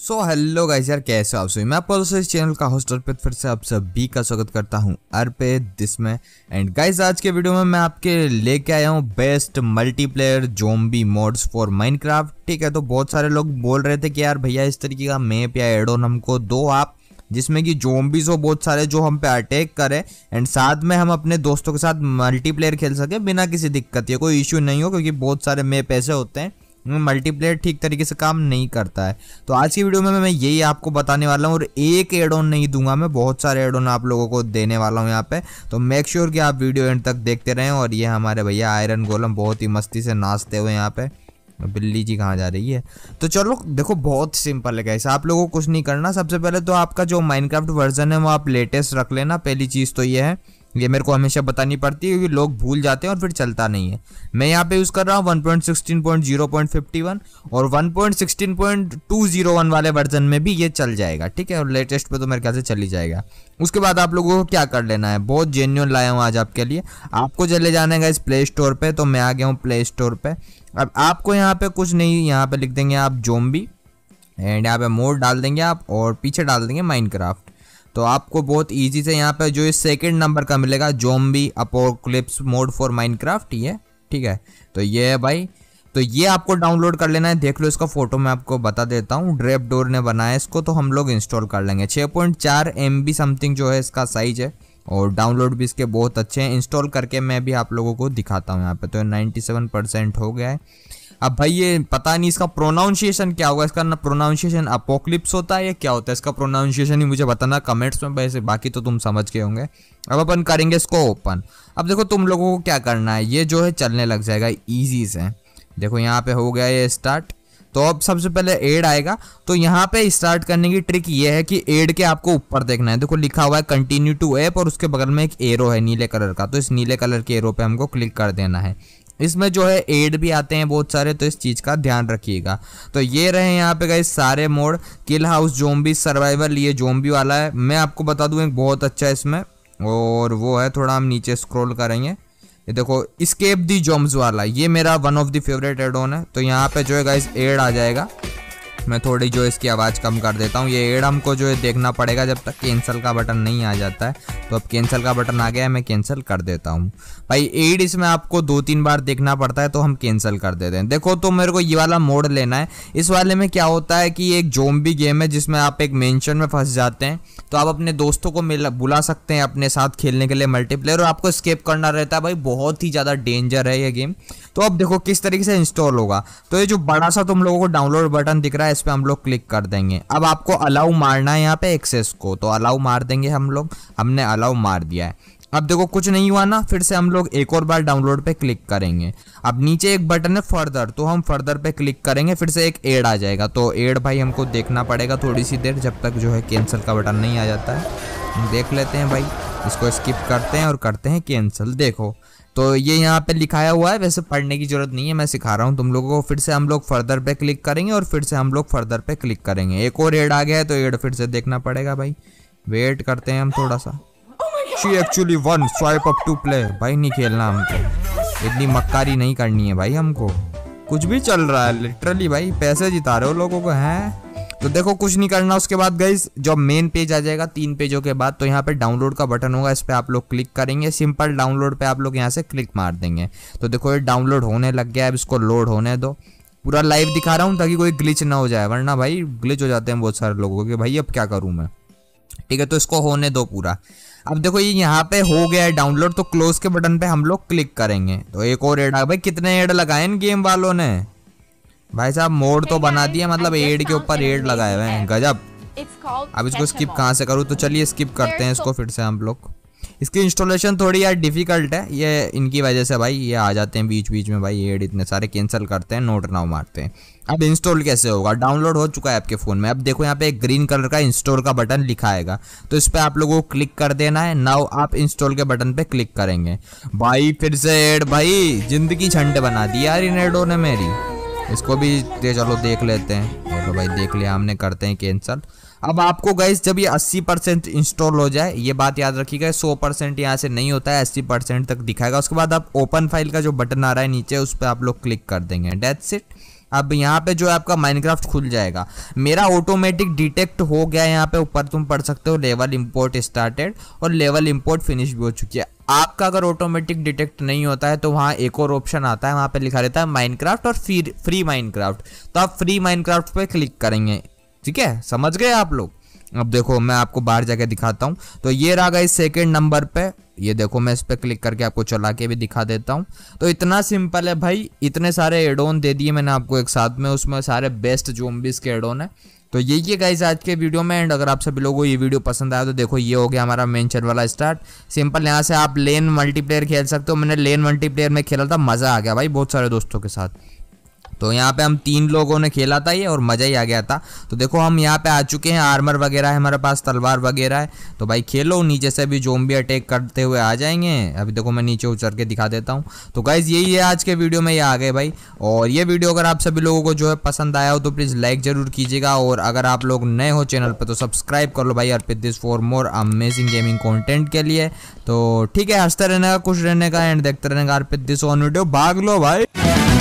So hello guys यार, कैसे हो आप सभी। मैं आपको इस चैनल का होस्ट पे फिर से आप सभी का स्वागत करता हूं अर्पे दिस में। एंड गाइस आज के वीडियो में मैं आपके लेके आया हूं best multiplayer zombie mods for Minecraft. ठीक है, तो बहुत सारे लोग बोल रहे थे कि यार भैया इस तरीके का मैप या एड ऑन हमको दो आप, जिसमें कि ज़ॉम्बीज़ हो बहुत सारे जो हम पे अटैक करें एंड साथ में हम अपने दोस्तों के साथ मल्टीप्लेयर खेल सके बिना किसी दिक्कत या कोई इश्यू नहीं हो, क्योंकि बहुत सारे मैप ऐसे होते हैं मल्टीप्लेयर ठीक तरीके से काम नहीं करता है। तो आज की वीडियो में मैं यही आपको बताने वाला हूँ और एक एड ऑन नहीं दूंगा, मैं बहुत सारे एड ऑन आप लोगों को देने वाला हूँ यहाँ पे। तो मेक श्योर कि आप वीडियो एंड तक देखते रहें। और ये हमारे भैया आयरन गोलम बहुत ही मस्ती से नाचते हुए यहाँ पे। बिल्ली जी कहाँ जा रही है? तो चलो देखो, बहुत सिंपल है गाइस, आप लोगों को कुछ नहीं करना। सबसे पहले तो आपका जो माइनक्राफ्ट वर्जन है वो आप लेटेस्ट रख लेना। पहली चीज़ तो ये है, ये मेरे को हमेशा बतानी पड़ती है क्योंकि लोग भूल जाते हैं और फिर चलता नहीं है। मैं यहाँ पे यूज़ कर रहा हूँ 1.16.0.51 और 1.16.201 वाले वर्जन में भी ये चल जाएगा। ठीक है, और लेटेस्ट पे तो मेरे ख्याल से चल ही जाएगा। उसके बाद आप लोगों को क्या कर लेना है, बहुत जेन्युइन लाया हूँ आज आपके लिए। आपको चले जाना है इस प्ले स्टोर पे। तो मैं आ गया हूँ प्ले स्टोर पे। अब आपको यहाँ पे कुछ नहीं, यहाँ पे लिख देंगे आप ज़ॉम्बी एंड यहाँ पे मोड डाल देंगे आप और पीछे डाल देंगे माइनक्राफ्ट। तो आपको बहुत इजी से यहाँ पे जो इस सेकंड नंबर का मिलेगा zombie apocalypse mod for Minecraft, ये ठीक है। तो ये है भाई, तो ये आपको डाउनलोड कर लेना है। देख लो इसका फोटो मैं आपको बता देता हूँ। ड्रेपडोर ने बनाया इसको, तो हम लोग इंस्टॉल कर लेंगे। 6.4 MB समथिंग जो है इसका साइज है और डाउनलोड भी इसके बहुत अच्छे हैं। इंस्टॉल करके मैं भी आप लोगों को दिखाता हूँ यहाँ पे। तो 97% हो गया है। अब भाई ये पता नहीं इसका प्रोनाउंसिएशन क्या होगा। इसका ना प्रोनाउंसिएशन अपोक्लिप्स होता है या क्या होता है, इसका प्रोनाउंसिएशन ही मुझे बताना कमेंट्स में। वैसे बाकी तो तुम समझ गए होंगे। अब अपन करेंगे इसको ओपन। अब देखो तुम लोगों को क्या करना है, ये जो है चलने लग जाएगा इजी से। देखो यहाँ पे हो गया ये स्टार्ट। तो अब सबसे पहले एड आएगा, तो यहाँ पे स्टार्ट करने की ट्रिक ये है कि एड के आपको ऊपर देखना है। देखो लिखा हुआ है कंटिन्यू टू ऐप और उसके बगल में एक एरो है नीले कलर का। तो इस नीले कलर के एरो पे हमको क्लिक कर देना है। इसमें जो है एड भी आते हैं बहुत सारे, तो इस चीज़ का ध्यान रखिएगा। तो ये रहे यहाँ पे गाइस सारे mod. Kill house, zombie, survival, ये ज़ॉम्बी वाला है। मैं आपको बता दूँ एक बहुत अच्छा है इसमें, और वो है, थोड़ा हम नीचे स्क्रॉल करेंगे, ये देखो एस्केप दी ज़ॉम्ब्स वाला, ये मेरा one of the favourite add on है। तो यहाँ पे जो है गाइस एड आ जाएगा। मैं थोड़ी जो इसकी आवाज़ कम कर देता हूँ। ये एड हमको जो है देखना पड़ेगा जब तक कैंसिल का बटन नहीं आ जाता है। तो अब कैंसिल का बटन आ गया है, मैं कैंसिल कर देता हूँ। भाई एड इसमें आपको 2-3 बार देखना पड़ता है, तो हम कैंसिल कर देते हैं। देखो तो मेरे को ये वाला मोड लेना है। इस वाले में क्या होता है कि एक ज़ॉम्बी गेम है जिसमें आप एक मेंशन में फंस जाते हैं। तो आप अपने दोस्तों को बुला सकते हैं अपने साथ खेलने के लिए मल्टीप्लेयर, और आपको एस्केप करना रहता है। भाई बहुत ही ज़्यादा डेंजर है ये गेम। तो अब देखो किस तरीके से इंस्टॉल होगा। तो ये जो बड़ा सा तुम लोगों को डाउनलोड बटन दिख रहा है, इस पर हम लोग क्लिक कर देंगे। अब आपको अलाउ मारना है यहाँ पे एक्सेस को, तो अलाउ मार देंगे हम लोग। हमने अलाउ मार दिया है। अब देखो कुछ नहीं हुआ ना, फिर से हम लोग एक और बार डाउनलोड पे क्लिक करेंगे। अब नीचे एक बटन है फर्दर, तो हम फर्दर पे क्लिक करेंगे, फिर से एक एड आ जाएगा। तो एड भाई हमको देखना पड़ेगा थोड़ी सी देर, जब तक जो है कैंसिल का बटन नहीं आ जाता है। देख लेते हैं भाई, इसको स्किप करते हैं और करते हैं कैंसिल। देखो तो ये यहाँ पे लिखाया हुआ है, वैसे पढ़ने की जरूरत नहीं है, मैं सिखा रहा हूँ तुम लोगों को। फिर से हम लोग फर्दर पे क्लिक करेंगे और फिर से हम लोग फर्दर पे क्लिक करेंगे। एक और एड आ गया है, तो एड फिर से देखना पड़ेगा भाई। वेट करते हैं हम थोड़ा सा। She actually one swipe up to play. भाई नहीं खेलना हमको, इतनी मक्कारी नहीं करनी है भाई हमको। कुछ भी चल रहा है लिटरली भाई, पैसे जिता रहे हो लोगों को हैं। तो देखो कुछ नहीं करना। उसके बाद गाइस जब मेन पेज आ जाएगा 3 पेजों के बाद, तो यहाँ पे डाउनलोड का बटन होगा, इस पे आप लोग क्लिक करेंगे। सिंपल डाउनलोड पे आप लोग यहाँ से क्लिक मार देंगे। तो देखो ये डाउनलोड होने लग गया है। अब इसको लोड होने दो। पूरा लाइव दिखा रहा हूँ ताकि कोई ग्लिच ना हो जाए, वरना भाई ग्लिच हो जाते हैं बहुत सारे लोगों के। भाई अब क्या करूँ मैं? ठीक है, तो इसको होने दो पूरा। अब देखो ये यहाँ पे हो गया है डाउनलोड, तो क्लोज के बटन पे हम लोग क्लिक करेंगे। तो एक और एड आ, भाई कितने एड लगाए इन गेम वालों ने भाई साहब। मोड तो बना दिया, मतलब एड के ऊपर एड लगाए हुए हैं, गजब। अब इसको स्किप कहाँ से करूँ? तो चलिए स्किप करते हैं इसको फिर से हम लोग। इसकी इंस्टॉलेशन थोड़ी यार डिफिकल्ट है, ये इनकी वजह से भाई ये आ जाते हैं बीच बीच में भाई एड इतने सारे। कैंसिल करते हैं, नोट नाउ मारते हैं। अब इंस्टॉल कैसे होगा? डाउनलोड हो चुका है आपके फ़ोन में। अब देखो यहाँ पे एक ग्रीन कलर का इंस्टॉल का बटन लिखा आएगा, तो इस पर आप लोगों को क्लिक कर देना है। नाउ आप इंस्टॉल के बटन पे क्लिक करेंगे। भाई फिर से एड, भाई जिंदगी झंड बना दी यार इन एडों ने मेरी। इसको भी चलो देख लेते हैं। चलो भाई देख लिया हमने, करते हैं कैंसिल। अब आपको गाइस जब ये 80% इंस्टॉल हो जाए, ये बात याद रखिएगा, 100% यहाँ से नहीं होता है, 80% तक दिखाएगा। उसके बाद आप ओपन फाइल का जो बटन आ रहा है नीचे, उस पर आप लोग क्लिक कर देंगे। That's it. अब यहाँ पे जो है आपका माइनक्राफ्ट खुल जाएगा। मेरा ऑटोमेटिक डिटेक्ट हो गया है, यहाँ पे ऊपर तुम पढ़ सकते हो लेवल इंपोर्ट स्टार्टेड और लेवल इंपोर्ट फिनिश भी हो चुकी है। आपका अगर ऑटोमेटिक डिटेक्ट नहीं होता है तो वहाँ एक और ऑप्शन आता है, वहाँ पे लिखा रहता है माइनक्राफ्ट और फ्री माइनक्राफ्ट, तो आप फ्री माइनक्राफ्ट पे क्लिक करेंगे। ठीक है, समझ गए आप लोग। अब देखो मैं आपको बाहर जाके दिखाता हूँ। तो ये रहा गाइस सेकंड नंबर पे, ये देखो मैं इस पे क्लिक करके आपको चला के भी दिखा देता हूँ। तो इतना सिंपल है भाई, इतने सारे एड ऑन दे दिए मैंने आपको एक साथ में, उसमें सारे बेस्ट ज़ॉम्बीज़ के एड ऑन है। तो यही है गाइस आज के वीडियो में। एंड अगर आप सभी लोगों को ये वीडियो पसंद आया तो देखो ये हो गया हमारा मेंशन वाला स्टार्ट। सिंपल यहाँ से आप लेन मल्टीप्लेयर खेल सकते हो। मैंने लेन मल्टीप्लेयर में खेला था, मज़ा आ गया भाई बहुत सारे दोस्तों के साथ। तो यहाँ पे हम 3 लोगों ने खेला था ये और मज़ा ही आ गया था। तो देखो हम यहाँ पे आ चुके हैं, आर्मर वगैरह है हमारे पास, तलवार वगैरह है। तो भाई खेलो, नीचे से भी ज़ॉम्बी अटैक करते हुए आ जाएंगे। अभी देखो मैं नीचे उतर के दिखा देता हूँ। तो गाइज़ यही है आज के वीडियो में, ये आ गए भाई। और ये वीडियो अगर आप सभी लोगों को जो है पसंद आया हो तो प्लीज़ लाइक ज़रूर कीजिएगा। और अगर आप लोग नए हो चैनल पर तो सब्सक्राइब कर लो भाई Arpit this for more amazing gaming content के लिए। तो ठीक है, हंसते रहने का, खुश रहने का एंड देखते रहने का अर्पित दिस ऑन वीडियो। भाग लो भाई।